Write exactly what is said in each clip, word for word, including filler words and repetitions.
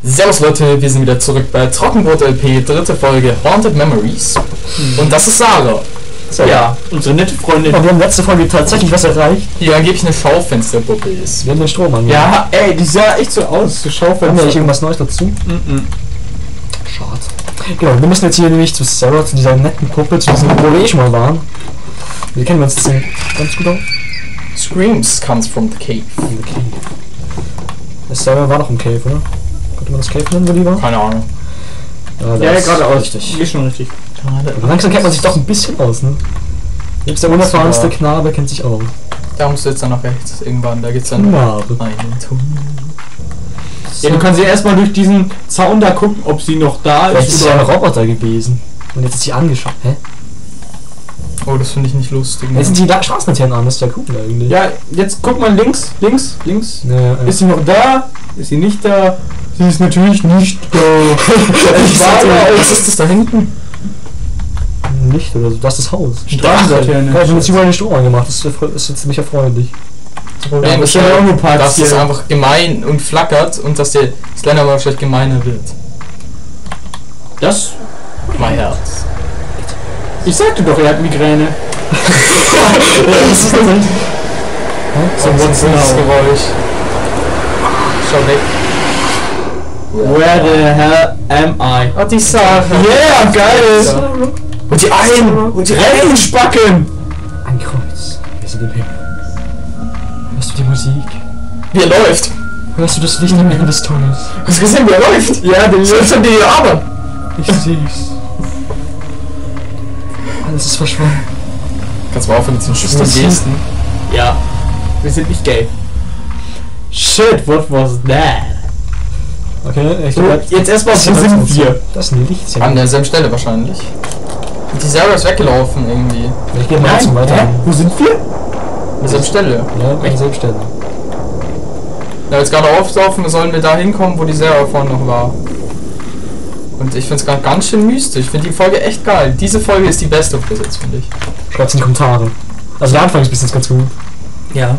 Servus Leute, wir sind wieder zurück bei Trockenbrot L P, dritte Folge Haunted Memories. Mhm. Und das ist Sarah. So. Ja, unsere nette Freundin. Und wir haben letzte Folge tatsächlich was erreicht. Die angeblich eine Schaufensterpuppe ist. Wir haben den Strom angemacht. Ja, ey, die sah echt so aus, so Schaufenster. Haben wir nicht irgendwas Neues dazu? Mhm. Schade. Genau, wir müssen jetzt hier nämlich zu Sarah, zu dieser netten Puppe, zu diesem, wo wir eh schon mal waren. Wir kennen uns jetzt ganz gut aus. Screams comes from the cave. From the cave. Sarah war doch im Cave, oder? Könnte man das Cave nennen, wo die war? Keine Ahnung. Ja, ja, ja gerade aus. Richtig. Ist schon richtig. Aber langsam kennt man sich doch ein bisschen aus, ne? Selbst der unerfahrenste Knabe kennt sich aus. Da musst du jetzt dann nach rechts irgendwann, da geht's dann Knabe. einen Tunnel. Ja, du kannst ja erstmal durch diesen Zaun da gucken, ob sie noch da Vielleicht ist. ist sie ja ein Roboter gewesen. Und jetzt ist sie angeschaut. Hä? Oh, das finde ich nicht lustig. Jetzt sind die Straßenlaternen an, das ist ja cool eigentlich. Ja, jetzt guck mal links, links, links. Ja, ja. Ist sie noch da? Ist sie nicht da? Sie ist natürlich nicht da. Ich war da. Was ist das da hinten? Nicht oder so. Das ist das Haus. Straßenlaterne. Ja, ich habe jetzt überall den Strom angemacht. Das ist jetzt ziemlich erfreulich. Das Problem Ja, ist ja ja, auch nur Parts dass es hier. einfach gemein und flackert und dass der Slender aber vielleicht gemeiner wird. Das? Mein Herz. Ich sagte doch, er hat Migräne. Was ist das denn? So ein What's böses Geräusch. Schau weg. Where the hell am I? Oh, die Sache. Yeah, geil! Ja. Und die Eilen! Und die Eilen! Spacken! Ein Kreuz. Wir sind im Himmel. Hörst du die Musik? Wie er läuft! Hörst du das Licht am Ende des Tunnels? Hast du gesehen, wie er läuft? Ja, den läuft an die Arme! Ich seh's. Alles ist verschwunden. Kannst du mal aufhören mit den Schüssen das und Gesten? Ja, wir sind nicht gay. Shit, what was that? Okay, ich So, glaube, jetzt erstmal, wo sind wir? Das ist ein Licht. An derselben Stelle wahrscheinlich. Und die Sarah ist weggelaufen irgendwie. Ich gehe mal zum Weiter. Hä? Wo sind wir? An derselben Stelle. Ja, an derselben Stelle. Ja, jetzt gerade auflaufen, sollen wir da hinkommen, wo die Sarah vorhin noch war. Und ich finde es gerade ganz schön mystisch. Ich finde die Folge echt geil. Diese Folge ist die beste bis jetzt, finde ich. Schreibt's in die Kommentare. Also der Anfang ist bis jetzt ganz gut. Ja.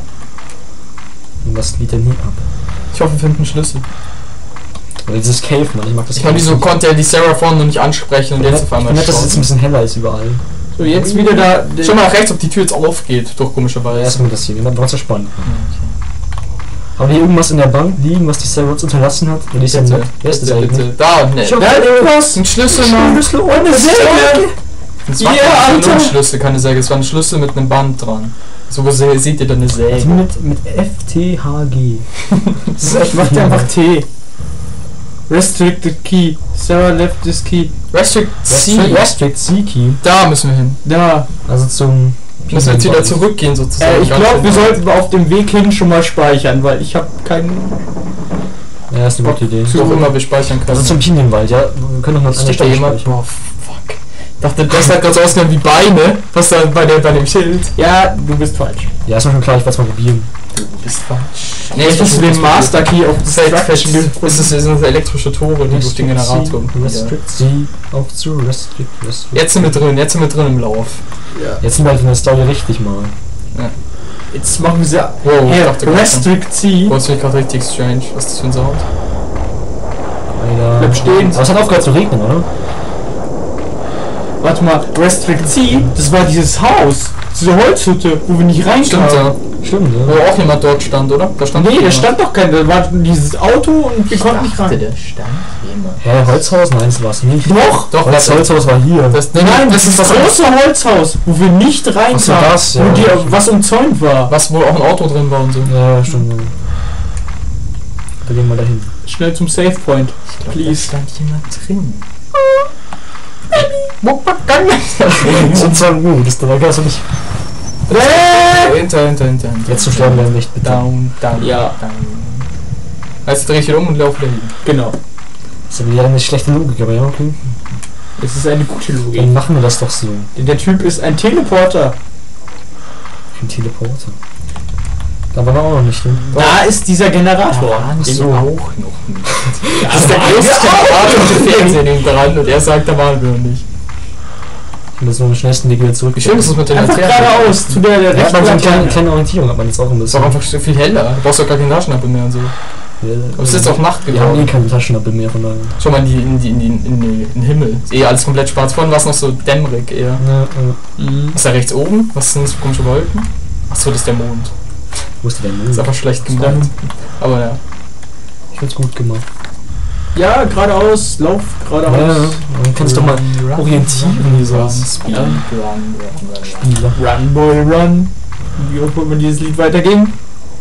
Und das geht ja nie ab. Ich hoffe, wir finden einen Schlüssel. Oder dieses Cave, Mann, ich mag das. Ich meine, wieso konnte er die Sarah vorhin noch nicht ansprechen und jetzt auf einmal Ich nett, dass es jetzt ein bisschen heller ist überall. So, jetzt wieder da. Schau mal nach rechts, ob die Tür jetzt aufgeht, doch komischerweise. Erstmal das hier, dann brauchst du spannend. Haben wir hier irgendwas in der Bank liegen, was die Sarah uns unterlassen hat? Oder ist ja Bitte, nett? Wer ist das bitte, eigentlich? bitte. Da, ne. Schau, Da, was? ein Schlüssel, Mann. Schlüssel ohne Säge! Das war Ja, kein Alter. Schlüssel, keine Säge. Es war ein Schlüssel mit einem Band dran. So, wo se- seht ihr da eine Also Säge? mit, mit F T H G. Das ist echt, macht einfach T. Restricted Key. Sarah left this key. Restrict C. Restrict C Key. Da müssen wir hin. Da. Also zum. Müssen wir jetzt wieder zurückgehen sozusagen. Äh, ich Ganz glaube, wir schön. sollten auf dem Weg hin schon mal speichern, weil ich habe keinen. Ja, ist eine gute Idee. Wo auch immer wir speichern können. Also zum Pinienwald, ja. Wir können noch mal an einer Steht da Stelle jemand? speichern. Boah, fuck. Ich dachte, das hat gerade so ausgegangen wie Beine. Was da bei, der, bei dem Schild. Ja, du bist falsch. Ja, ist mir schon klar, ich werde es mal probieren. Du bist falsch. Nee, ich muss den Master Key auf Das ist halt fest. Destruction Ist das sind das elektrische Tore, die durch den Generator. Ja. Restrict C auf zu Restrict, Restrict. Jetzt sind wir drin, jetzt sind wir drin im Lauf. Ja. Jetzt sind wir halt in der Story richtig mal. Jetzt machen wir sie. Wow, ich Hey, dachte gerade schon. Restrict C. Oh, das finde ich gerade richtig strange. Was ist das für ein Sound? Alter. Bleib stehen. Aber es hat aufgehört zu regnen, oder? Warte mal, Restrict C, das war dieses Haus. Diese Holzhütte, wo wir nicht reinkamen. Stimmt, ja. Stimmt, Wo ja. auch jemand dort stand, oder? Da stand Nee, da jemand. stand doch kein, da war dieses Auto und wir konnten nicht rein. der stand jemand. Hä, Holzhaus? Nein, das war's nicht. Doch! Doch, Das warte. Holzhaus war hier. Das, nee, Nein, das ist was große Holzhaus, wo wir nicht reinkamen. Ach so, das, ja. Wo die, was umzäunt war. Was, wo auch ein Auto drin war und so. Ja, stimmt. Da gehen wir dahin. Schnell zum Save Point. Da Please. stand jemand drin. Sind zwar gut, das da kannst du nicht. Hinter, hinter, hinter, hinter. Jetzt zu sterben wir nicht, bitte. Down, down, Ja. down. Also dreh ich wieder um und laufe wieder hin. Genau. Das ist ja eine schlechte Logik, aber ja, okay. Es ist eine gute Logik. Dann machen wir das doch so. Denn der Typ ist ein Teleporter. Ein Teleporter. Da waren wir auch noch nicht, ne? Da ist dieser Generator. Ach so. auch noch nicht. Ja, Das ist der aber größte wir Generator im Fernsehen hinten dran und er sagt, da waren wir noch nicht. Ich will so am schnellsten Weg wieder zurück. Wie schön ist das mit den Einfach Laternen? geradeaus zu der, der Ja, hat man so eine kleine, rechten kleine Orientierung, hat man jetzt auch ein Das ist doch bisschen. einfach so viel heller. Du brauchst doch gar keine Taschenlampe mehr und so. Ja, Aber es ist jetzt auch Nacht wir haben eh geworden. keine Taschenlampe mehr von daher. Schau mal in, die, in, die, in, die, in, die, in den Himmel. Ist eh alles komplett schwarz. Vorhin war es noch so dämmerig eher. Ja, ja. Mhm. Was ist da rechts oben? Was sind das für komische Wolken? Achso, das ist der Mond. Wo ist der Ist Mond? einfach schlecht Ist da gemacht. Aber ja. Ich find's gut gemacht. Ja, geradeaus, lauf geradeaus. Ja, man kann sich doch mal Run, orientieren, run, dieses run, Speed, Ja. run, run, run, Spieler. Run, Boy, run. Wie oft wird man dieses Lied weitergeben?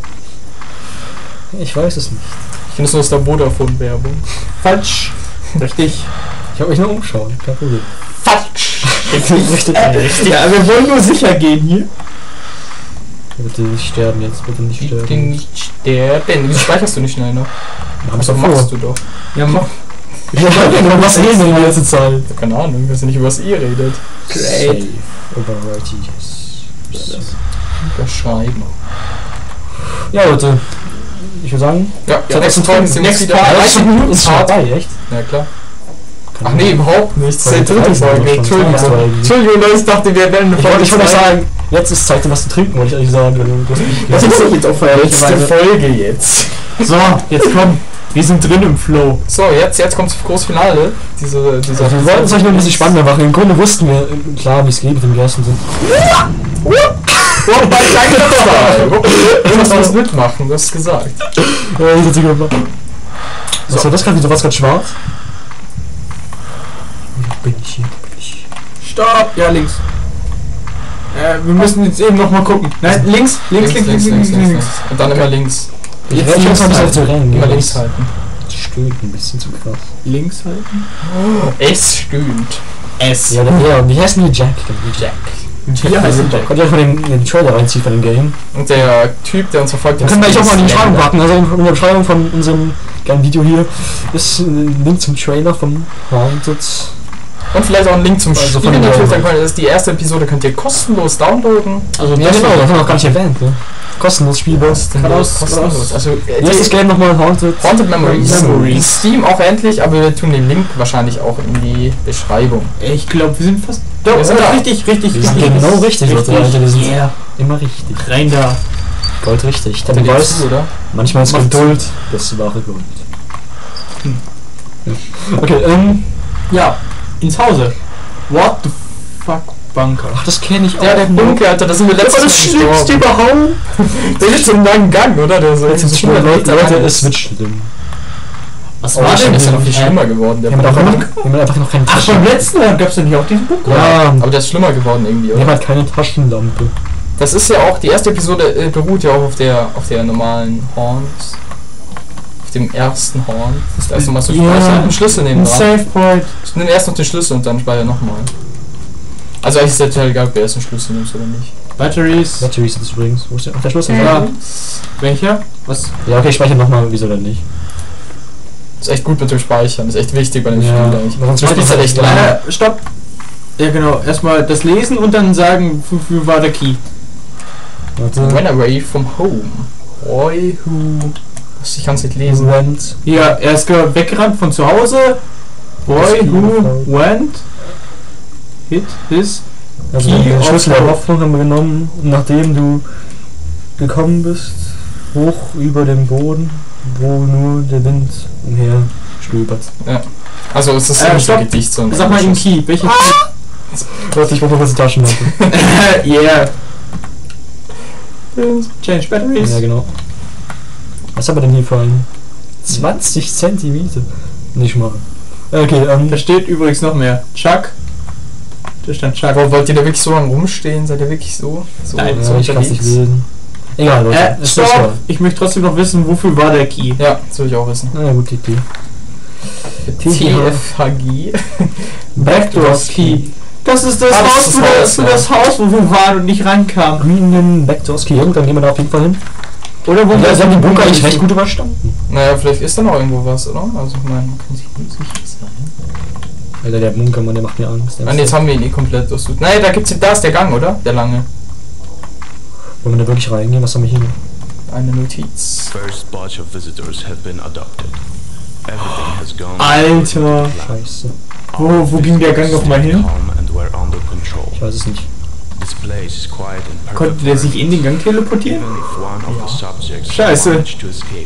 Ich weiß es nicht. Ich finde es nur aus der Vodafone-Werbung. Falsch. Richtig. Ich habe mich nur umschauen, kein Problem. Falsch! Richtig, richtig. Ja, wir wollen nur sicher gehen hier. Bitte nicht sterben jetzt, bitte nicht Bitte sterben. nicht sterben. Wieso speicherst du nicht schnell noch? Hab ich Was doch machst vor. du doch? Ja, mach. Ich hab ja was reden die ganze Zeit. Ja, keine Ahnung, dass ihr nicht über das I redet. Great. Overwriting. Überschreiben. Ja, Leute. Ich würde sagen, Ja, Ja, zur nächsten Folge sind wir next wieder. part. dreißig Minuten ist schon Part. vorbei, echt? Ja, klar. Ach nee, überhaupt nicht. Das ist die Folge dritte drei Folge. sind wir schon. Entschuldigung. Zwei Folgen. Entschuldigung, Leute, ich dachte, wir werden eine Ich wollte ich wollte auch zwei. sagen, jetzt ist Zeit, was zu trinken, wollte ich eigentlich sagen. Du hast nicht Das ist doch jetzt auch Letzte feierlicherweise. Folge jetzt. So, jetzt komm. Wir sind drin im Flow. So, jetzt, jetzt kommt das große Finale. Diese, dieser Also wir wollten es euch nur ein bisschen spannender machen. Im Grunde wussten wir äh, klar, wie es geht mit dem Gersten sind. Oh, mein Dank. Du musst was mitmachen, du hast es gesagt. Ja, ich hätte gemacht. So. Was war das gerade? Wieso war es gerade schwarz? Wo bin ich hier? Wo bin ich? Stopp. Ja, links. Äh, wir müssen jetzt eben noch mal gucken. Nein, links, links, links, links, links, links. links. Und dann immer links. Ich Jetzt werde links schon mal halten. zu rennen. Immer ja, links das- halten. Das stöhnt ein bisschen zu krass. Links halten. Es stöhnt. S. Ja, der, ja, wie heißt denn die Jack? Jack. Hier heißt Jack. Könnt ihr euch mal den, den Trailer reinziehen von dem Game? Und der Typ, der uns verfolgt, Dann können wir euch auch mal in die Beschreibung packen. Also in der Beschreibung von unserem geilen Video hier ist ein Link zum Trailer von Haunted. Und vielleicht auch ein Link zum Also Spiel von dem natürlich. Game. Dann könnt ihr, das ist die erste Episode, könnt ihr kostenlos downloaden. Also Ja das genau, war- das haben wir auch gar nicht erwähnt. Ne? Kostenlos spielbar. Kostenlos. kostenlos. Also, äh, Wie heißt das die Game nochmal? Haunted? Haunted Memories. Memories. In Steam auch endlich, aber wir tun den Link wahrscheinlich auch in die Beschreibung. Ich glaube, wir sind fast. Doch, Wir sind da. richtig, richtig, Wir sind richtig. genau richtig, Leute. Leute, wir sind Yeah. immer richtig. Rein da. Gold richtig. Habt Denn ihr du die weißt, zu, oder? manchmal ist Macht Geduld das wahre Gold. Hm. Ja. Okay, ähm. Ja, ins Hause. What the fuck, Bunker. Ach, das kenne ich auch. Ja, der noch. Bunker, Alter, da sind wir letztes Mal gestorben. überhaupt. Der ist so einen langen Gang, oder? Der so Jetzt so sind schlimmer Leute, Leute, Leute, es switcht schlimm. Was Oh, war stimmt, denn? ist ja noch viel Äh, schlimmer geworden, der Wir haben einfach Bunker. noch, wir haben einfach noch keine Ach, beim Taschenlampe. letzten Mal gab es ja nicht auch diesen Bunker? Ja, Aber der ist schlimmer geworden irgendwie, wir haben oder? halt keine Taschenlampe. Das ist ja auch, die erste Episode äh, beruht ja auch auf der auf der normalen Horns. Auf dem ersten Horn. Das ist erst nochmal so Ja. speichern und einen Schlüssel nehmen Ein dran. Save Point. Ich nehme erst noch den Schlüssel und dann speicher nochmal. Also eigentlich ist es total egal, ob du erst den Schlüssel nimmst oder nicht. Batteries. Batteries sind es übrigens. Wo ist der, ach, der Schlüssel? Ja. Welcher? Was? Ja, okay, ich speichere nochmal, wieso denn nicht? Ist echt gut mit dem Speichern, ist echt wichtig bei dem Ja, Spiel eigentlich. aber sonst Das wird Spiel ist halt echt das lang. Äh, stopp. Ja, genau. Erstmal das lesen und dann sagen, wofür war der Key. Warte. Ran away from home. Boy who... Was, ich kann es nicht lesen. Went. Ja, er ist ge- weggerannt von zu Hause. Boy who went hit his Also Key den of Schlüssel der Hope. Hoffnung haben wir genommen, und nachdem du gekommen bist, hoch über dem Boden, wo nur der Wind umher stöbert. Also es ist Äh, nicht so stopp. ein Gedicht, sondern... Sag mal im Key. Welcher Warte, ich brauche noch kurz eine Taschenlampe. Key? Yeah. Change batteries. Ja, genau. Was haben wir denn hier für einen? zwanzig Zentimeter. Nicht mal. Okay, ähm. Da steht übrigens noch mehr. Chuck. Da stand Chuck. Aber wollt ihr da wirklich so lange rumstehen? Seid ihr wirklich so? so Nein, so Ja, ich kann es nicht unterwegs? lesen. Egal, Leute. Äh, es ist stopp! egal. Ich möchte trotzdem noch wissen, wofür war der Key? Ja, das will ich auch wissen. Na ja, gut, die Idee. T F H G. Backdoors Key. Das ist das Ah, das Haus, ist für das das, Haus, für ja. das Haus, wo wir waren und nicht rankamen. Green Backdoors Key. Ja, gut, dann gehen wir da auf jeden Fall hin. Oder wo Ja, wir sie haben den Bunker eigentlich recht gut überstanden. Naja, vielleicht ist da noch irgendwo was, oder? Also ich meine, man kann sich nicht sicher sein. Alter, der Bunker, Mann, der macht mir Angst. Der Ah, nee, jetzt haben wir ihn eh komplett durchsucht. Naja, da gibt's da ist der Gang, oder? Der lange. Wollen wir da wirklich reingehen? Was haben wir hier noch? Eine Notiz. First batch of visitors have been adopted. Everything has gone Alter. Scheiße. Wo, wo ging der Gang nochmal hin? calm and were under control. Ich weiß es nicht. This place is quiet and perfect. Konnte der sich in den Gang teleportieren? Even if one of the subjects Scheiße. managed to escape,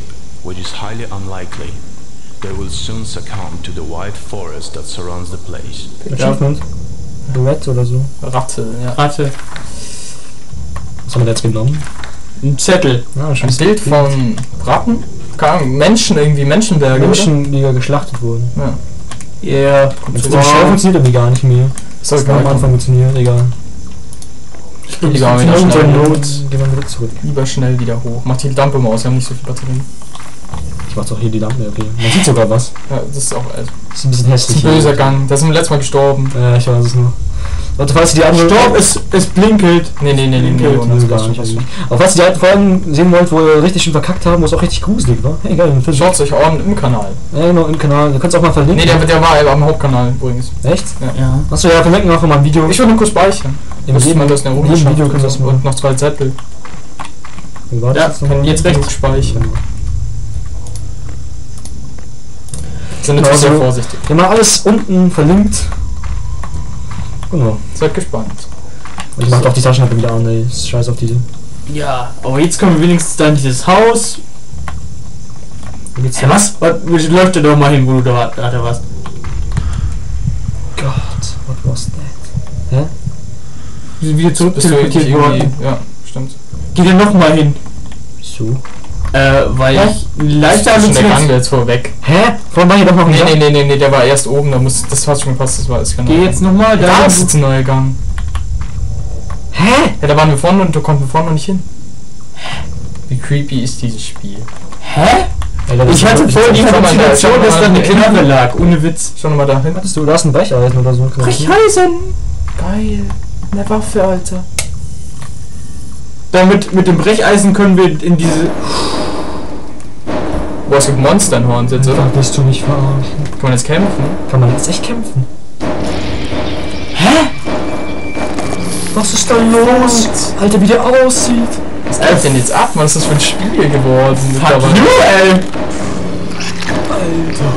which is highly unlikely, they will soon succumb to the wide forest that surrounds the place. Achievement. Duett oder so. Ratte, ja. Ratte. Was haben wir da jetzt genommen? Ein Zettel. Ah, schon Ein Bild von Ratten? Keine Ahnung, Menschen irgendwie, Menschenberge, Menschen, die ja geschlachtet wurden. oder? Ja. Ja. Jetzt wow. Show funktioniert irgendwie gar nicht mehr. So, Das hat am Anfang funktioniert, egal. Lieber wieder Not. schnell, Gehen wir wieder zurück. lieber schnell wieder hoch. Mach die Lampe mal aus, wir haben nicht so viel Batterie. Ich mach doch hier die Lampe, okay. Man sieht sogar was. Ja, das ist auch also, Das ist ein bisschen das ist hässlich. ein hier. böser Gang. Da sind wir letztes Mal gestorben. Ja, ich weiß es noch. Leute, falls ihr die anderen... Stopp, es, es blinkelt. Nee, nee, nee, nee, nee. Nee, und nee, das gar war's nicht. schon. Aber falls ihr die alten Folgen sehen wollt, wo ihr richtig schön verkackt haben, wo es auch richtig gruselig war. Hey, geil, ein Schaut euch auch an im Kanal. Ja, genau, im Kanal. Ihr könnt es auch mal verlinken. Nee, der, der war am Hauptkanal übrigens. Echt? Ja. Achso, ja, verlinken wir einfach mal ein Video. Ich würde nur kurz speichern. In Muss jedem, man das in der in jedem Video Oberschrift können wir das und, mal. und noch zwei Zettel. Wie war das Ja, jetzt Können nochmal? jetzt rechts speichern. Sind Genau, natürlich sehr so. vorsichtig. Wir haben alles unten verlinkt. Genau. Seid gespannt. Und ich mach auch die Taschenlampe wieder an, ey. Scheiß auf diese. Ja. Aber jetzt kommen wir wenigstens dann in dieses Haus. Wo geht's Ja, was? was? Läuft da doch mal hin, wo du da, da, da warst. Gott, what was that? Hä? Wir sind wieder zurück Bist du teleportiert irgendwie... worden. Ja, stimmt. Geh dann noch mal hin. Wieso? Äh, weil Ja. ich leichter Das ist schon der Gang, Halluzination. der jetzt vorweg. Hä? Vorhin war hier doch noch ein Nee, Gang. nee, nee, nee, nee, der war erst oben, da muss, das hat schon gepasst, das war das genau. Geh jetzt noch mal da. Da ist jetzt ein neuer Gang. Hä? Ja, da waren wir vorne und da konnten wir vorne noch nicht hin. Wie creepy ist dieses Spiel? Hä? Alter, das Ich ist hatte wirklich- vorhin die Schau mal da, Halluzination, schau mal dass da eine da. Knarre lag. Ohne Witz. Schau noch mal da hin. Hattest du, da ist ein Brecheisen oder so. Brecheisen! Geil. Eine Waffe, Alter. Damit mit dem Brecheisen können wir in diese. Boah, es gibt Monster in Horns jetzt, oder? Alter, willst du mich verarschen? Kann man jetzt kämpfen? Kann man jetzt echt kämpfen? Hä? Was ist da los? Alter, wie der aussieht. Was läuft denn jetzt ab? Was ist das für ein Spiel geworden? Fuck mittlerweile? you, ey! Alter.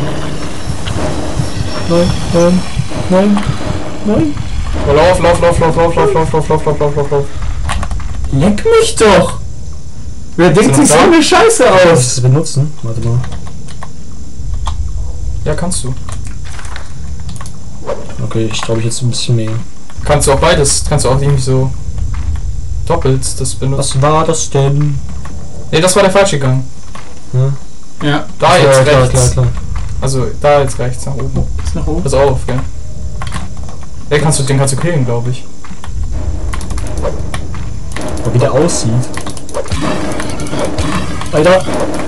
Nein, nein, nein, nein. Oh, lauf, lauf, lauf, lauf, lauf, lauf, lauf, lauf, lauf, lauf, lauf, lauf, lauf. Leck mich doch! Wer denkt Sind sich wir so da? eine Scheiße Kann ich aus? das benutzen? Warte mal. Ja, kannst du. Okay, ich glaube ich jetzt ein bisschen mehr. Kannst du auch beides, kannst du auch irgendwie so doppelt das benutzen. Was war das denn? Ne, das war der falsche Gang. Ja, Ja, Da ja, jetzt klar, rechts. klar, klar. Also da jetzt rechts nach oben. ist nach oben. Pass auf, gell? Den kannst du, den kannst du killen, glaube ich. Aber wie der aussieht. Alter!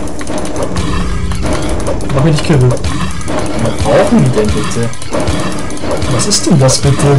Mach mich nicht kirre. Was brauchen die denn bitte? Was ist denn das bitte?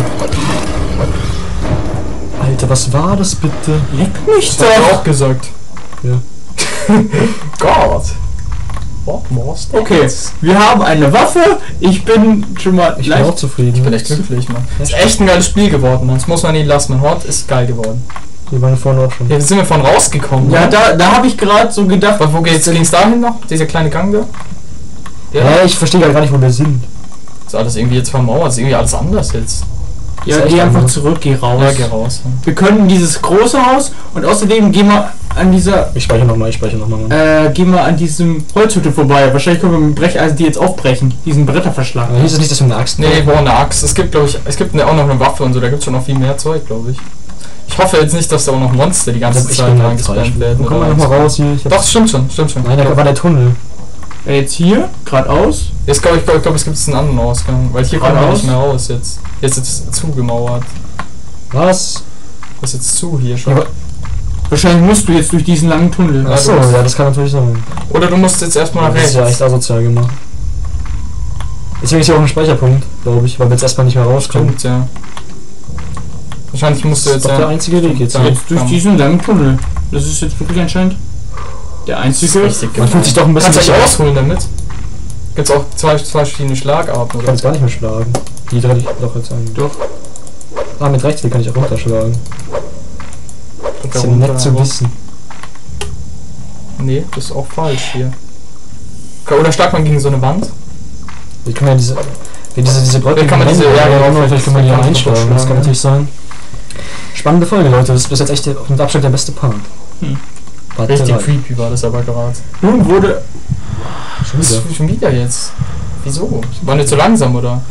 Alter, was war das bitte? Leck mich Das hab ich doch! auch gesagt. Ja. Gott. What was das? Okay, wir haben eine Waffe. Ich bin schon mal Ich bin auch zufrieden. Ich bin echt glücklich, Mann. Ist echt ein geiles Spiel geworden, Mann. Das muss man nie lassen. Man Hort ist geil geworden. Die waren vorne auch schon. Ja, sind wir von rausgekommen, Ja, oder? da, da habe ich gerade so gedacht. Aber wo geht's? Ging's dahin noch? Dieser kleine Gang da? Ja. Hä, ich verstehe gar nicht, wo wir sind. Ist alles irgendwie jetzt vermauert. Ist irgendwie alles anders jetzt. Ja, Ist echt geh einfach anders. zurück, geh raus. Ja, geh raus. Ja. Wir können in dieses große Haus und außerdem gehen wir an dieser, Ich speichere nochmal, ich speichere nochmal. äh, gehen wir an diesem Holzhütte vorbei. Wahrscheinlich können wir mit dem Brecheisen die jetzt aufbrechen, diesen Bretterverschlag. Aber hier ist es nicht, dass wir eine Axt Nee, wir brauchen eine Axt. Es gibt, glaube ich, es gibt eine, auch noch eine Waffe und so. Da gibt's schon noch viel mehr Zeug, glaube ich. Ich hoffe jetzt nicht, dass da auch noch Monster die ganze Ich Zeit bin halt reingespammt falsch. werden. Wo kommen wir oder nochmal was. raus hier? Ich hab- Doch, stimmt schon, stimmt schon. Nein, da war der Tunnel. Ja, jetzt hier, geradeaus. Jetzt glaube ich, glaub, ich glaub, es gibt einen anderen Ausgang. Weil hier kommen wir Geradeaus? nicht mehr raus jetzt. Jetzt ist es zugemauert. Was? Das ist jetzt zu hier schon. Ja, Wahrscheinlich musst du jetzt durch diesen langen Tunnel. Ja, Achso, du musst- ja, das kann natürlich sein. Oder du musst jetzt erstmal nach Das ist ja rechts. echt asozial gemacht. Deswegen ist hier auch ein Speicherpunkt, glaube ich, weil wir jetzt erstmal nicht mehr rauskommen. Stimmt, ja. Wahrscheinlich musst du Das jetzt ist doch der ja. einzige Weg jetzt. Ja. hier. Jetzt durch diesen langen Tunnel. Das ist jetzt wirklich anscheinend der einzige. Man fühlt sich doch ein bisschen Kannst du sicher. dich ausholen damit? Gibt's auch zwei, zwei verschiedene Schlagarten, Ich kann oder? es gar nicht mehr schlagen. Die drei ich doch jetzt ein. Doch. Ah, mit rechts kann ich auch runterschlagen. Und Das ist da ja nett runter, zu aber- wissen. Nee, das ist auch falsch hier. Okay, oder stark man gegen so eine Wand? Wie kann man diese. Wie diese, diese Brücke. Wie kann man diese- ja, genau, vielleicht kann man die kann man einschlagen. draufschlagen, Das kann ja. natürlich sein. Spannende Folge, Leute. Das ist bis jetzt echt der, mit Abstand der beste Part. Hm. Part Richtig drei. creepy war das aber gerade. Nun wurde Schon Was wieder. ist schon wieder jetzt? Wieso? War nicht so langsam, oder?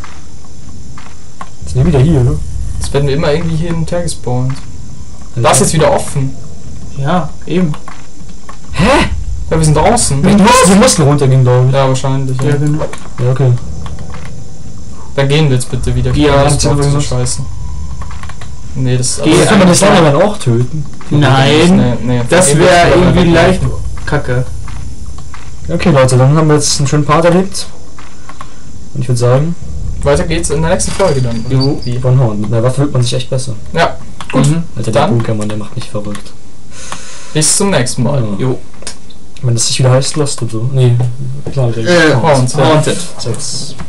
Sind wir wieder hier, oder? Jetzt werden wir immer irgendwie hier hin und her gespawnt. Das ist jetzt wieder offen. Ja, eben. Hä? Ja, wir sind draußen. Wir mussten, wir mussten runtergehen, glaube ich. Ja, wahrscheinlich. Ja. Ja, genau. Ja, okay. Dann gehen wir jetzt bitte wieder. Ja, das ist auch so irgendwas. scheiße. Nee, das Geh Also aber- kann man das einfach. Slenderman auch töten? Nein, Nee, nee, das von wäre dem irgendwie wird leicht kacke. Okay, Leute, dann haben wir jetzt einen schönen Part erlebt. Und ich würde sagen, Weiter geht's in der nächsten Folge dann. Jo. Wie? von Horn. Mit einer Waffe fühlt man sich echt besser. Ja, gut. Mhm. Alter, der Dann? Bunkermann, der macht mich verrückt. Bis zum nächsten Mal. Ja. Jo. Wenn das sich wieder heißt, Lost und so. Nee, klar, der Äh, Haunted. Haunted. sechs.